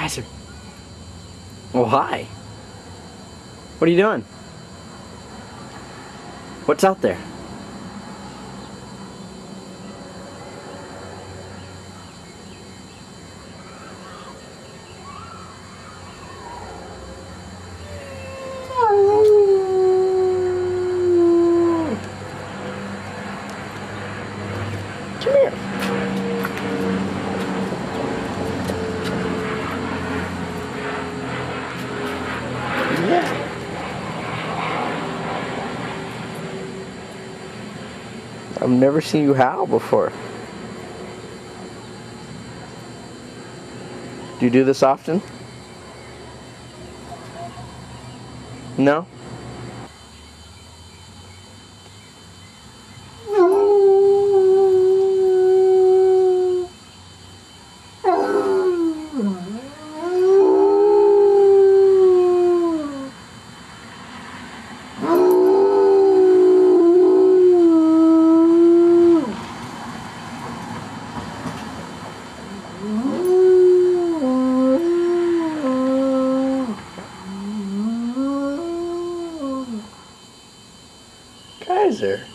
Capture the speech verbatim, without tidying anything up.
Kaiser. Oh, hi. What are you doing? What's out there? Come here. Yeah. I've never seen you howl before. Do you do this often? No? Kaiser.